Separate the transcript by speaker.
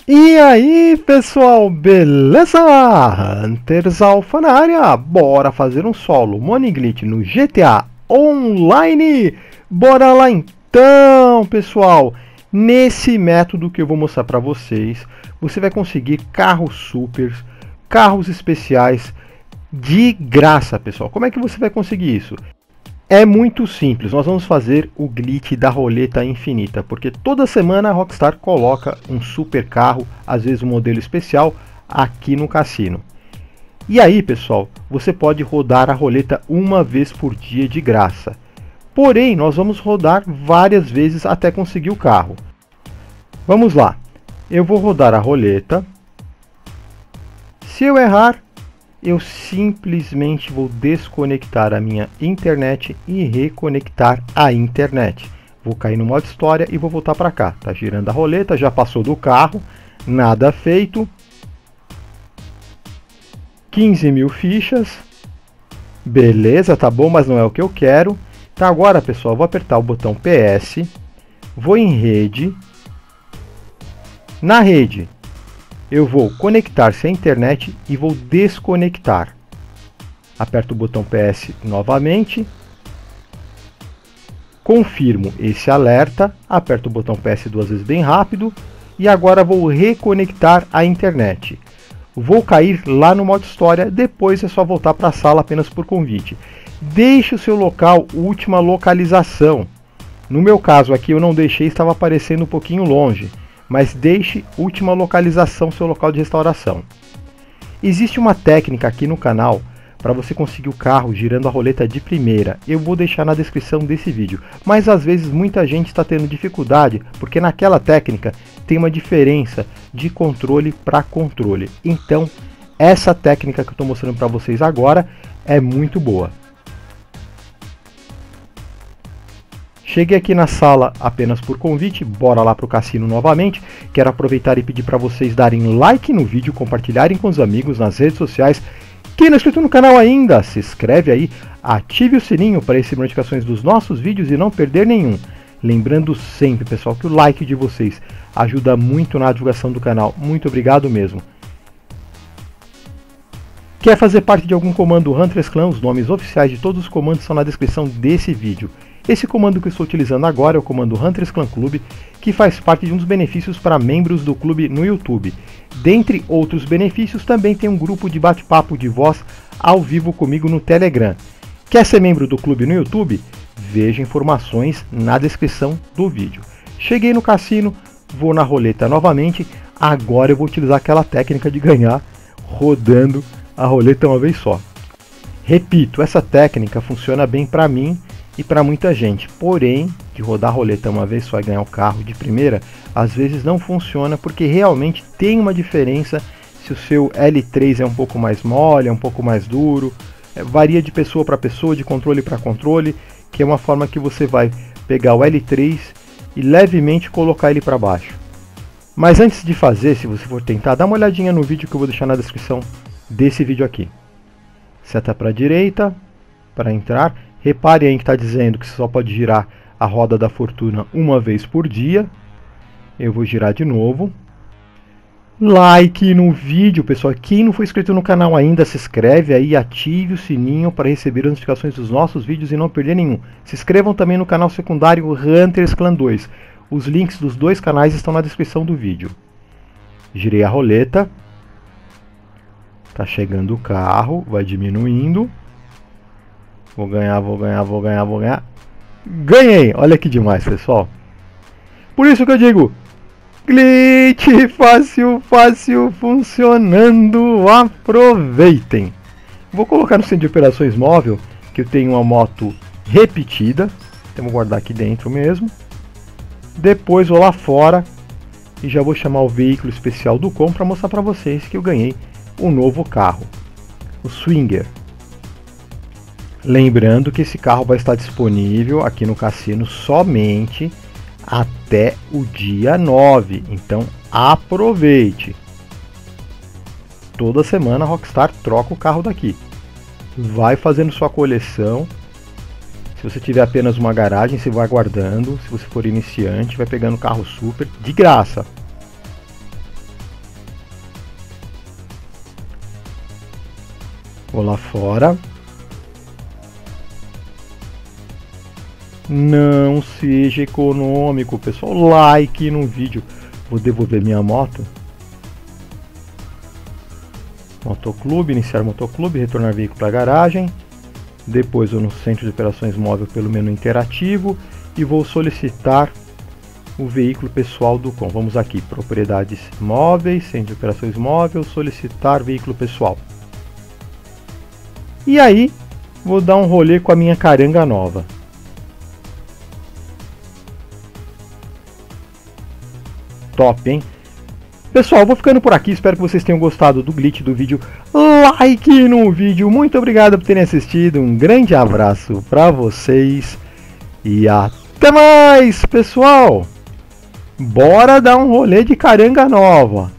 Speaker 1: E aí pessoal, beleza? Hunters Alpha na área, bora fazer um solo Money Glitch no GTA Online? Bora lá então pessoal! Nesse método que eu vou mostrar para vocês, você vai conseguir carros supers, carros especiais de graça pessoal. Como é que você vai conseguir isso? É muito simples, nós vamos fazer o glitch da roleta infinita, porque toda semana a Rockstar coloca um super carro, às vezes um modelo especial, aqui no cassino. E aí pessoal, você pode rodar a roleta uma vez por dia de graça. Porém, nós vamos rodar várias vezes até conseguir o carro. Vamos lá, eu vou rodar a roleta. Se eu errar, eu simplesmente vou desconectar a minha internet e reconectar a internet. Vou cair no modo história e vou voltar para cá. Tá girando a roleta, já passou do carro, nada feito. 15 mil fichas. Beleza, tá bom, mas não é o que eu quero. Tá, agora pessoal, vou apertar o botão PS. Vou em rede. Na rede, eu vou conectar-se à internet e vou desconectar. Aperto o botão PS novamente. Confirmo esse alerta. Aperto o botão PS duas vezes bem rápido. E agora vou reconectar a internet. Vou cair lá no modo história. Depois é só voltar para a sala apenas por convite. Deixe o seu local última localização. No meu caso aqui eu não deixei, estava aparecendo um pouquinho longe. Mas deixe última localização seu local de restauração. Existe uma técnica aqui no canal para você conseguir o carro girando a roleta de primeira. Eu vou deixar na descrição desse vídeo. Mas às vezes muita gente está tendo dificuldade porque naquela técnica tem uma diferença de controle para controle. Então essa técnica que eu estou mostrando para vocês agora é muito boa. Cheguei aqui na sala apenas por convite, bora lá para o cassino novamente. Quero aproveitar e pedir para vocês darem like no vídeo, compartilharem com os amigos nas redes sociais. Quem não é inscrito no canal ainda, se inscreve aí, ative o sininho para receber notificações dos nossos vídeos e não perder nenhum. Lembrando sempre, pessoal, que o like de vocês ajuda muito na divulgação do canal. Muito obrigado mesmo. Quer fazer parte de algum comando Hunters Clan? Os nomes oficiais de todos os comandos estão na descrição desse vídeo. Esse comando que eu estou utilizando agora é o comando Hunters Clan Club, que faz parte de um dos benefícios para membros do clube no YouTube. Dentre outros benefícios, também tem um grupo de bate-papo de voz ao vivo comigo no Telegram. Quer ser membro do clube no YouTube? Veja informações na descrição do vídeo. Cheguei no cassino, vou na roleta novamente. Agora eu vou utilizar aquela técnica de ganhar rodando a roleta uma vez só. Repito, essa técnica funciona bem para mim e para muita gente, porém, de rodar a roleta uma vez só e ganhar o carro de primeira, às vezes não funciona porque realmente tem uma diferença se o seu L3 é um pouco mais mole, é um pouco mais duro, varia de pessoa para pessoa, de controle para controle, que é uma forma que você vai pegar o L3 e levemente colocar ele para baixo. Mas antes de fazer, se você for tentar, dá uma olhadinha no vídeo que eu vou deixar na descrição desse vídeo aqui. Seta para a direita, para entrar. Repare aí que está dizendo que você só pode girar a roda da fortuna uma vez por dia. Eu vou girar de novo. Like no vídeo, pessoal. Quem não for inscrito no canal ainda, se inscreve aí e ative o sininho para receber as notificações dos nossos vídeos e não perder nenhum. Se inscrevam também no canal secundário Hunters Clan 2. Os links dos dois canais estão na descrição do vídeo. Girei a roleta. Tá chegando o carro, vai diminuindo. Vou ganhar, vou ganhar, vou ganhar, vou ganhar. Ganhei! Olha que demais, pessoal. Por isso que eu digo, glitch fácil, fácil, funcionando. Aproveitem. Vou colocar no centro de operações móvel, que eu tenho uma moto repetida. Então vou guardar aqui dentro mesmo. Depois vou lá fora e já vou chamar o veículo especial do Com para mostrar para vocês que eu ganhei um novo carro, o Swinger. Lembrando que esse carro vai estar disponível aqui no cassino somente até o dia 9, então aproveite. Toda semana a Rockstar troca o carro daqui. Vai fazendo sua coleção. Se você tiver apenas uma garagem, você vai guardando. Se você for iniciante, vai pegando carro super de graça. Vou lá fora. Não seja econômico, pessoal. Like no vídeo. Vou devolver minha moto. Motoclube, iniciar motoclube, retornar veículo para a garagem. Depois vou no centro de operações móvel pelo menu interativo e vou solicitar o veículo pessoal do COM. Vamos aqui, propriedades móveis, centro de operações móvel, solicitar veículo pessoal. E aí, vou dar um rolê com a minha caranga nova. Top, hein? Pessoal, vou ficando por aqui, espero que vocês tenham gostado do glitch do vídeo. Like no vídeo, muito obrigado por terem assistido, um grande abraço para vocês e até mais, pessoal! Bora dar um rolê de caranga nova!